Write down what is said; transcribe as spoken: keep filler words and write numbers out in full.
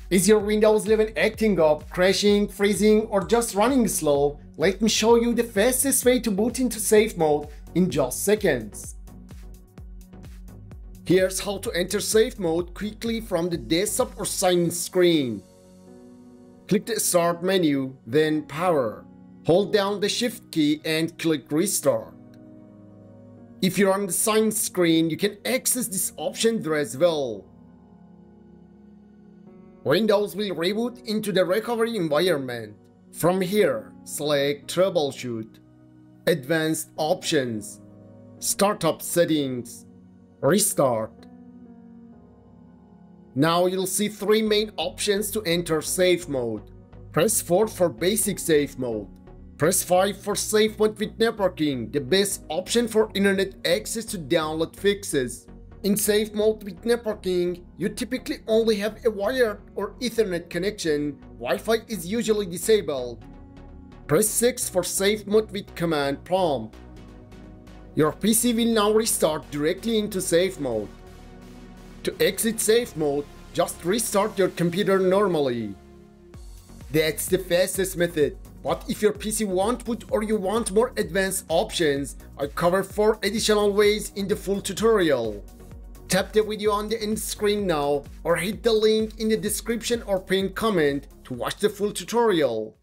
Is your Windows eleven acting up, crashing, freezing, or just running slow? Let me show you the fastest way to boot into safe mode in just seconds. Here's how to enter safe mode quickly from the desktop or sign-in screen. Click the Start menu, then Power. Hold down the Shift key and click Restart. If you're on the sign screen, you can access this option there as well. Windows will reboot into the recovery environment. From here, select Troubleshoot, Advanced Options, Startup Settings, Restart. Now you'll see three main options to enter safe mode. Press four for basic safe mode. Press five for safe mode with networking, the best option for internet access to download fixes. In safe mode with networking, you typically only have a wired or Ethernet connection. Wi-Fi is usually disabled. Press six for safe mode with command prompt. Your P C will now restart directly into safe mode. To exit safe mode, just restart your computer normally. That's the fastest method. But if your P C won't boot or you want more advanced options, I cover four additional ways in the full tutorial. Tap the video on the end screen now or hit the link in the description or pinned comment to watch the full tutorial.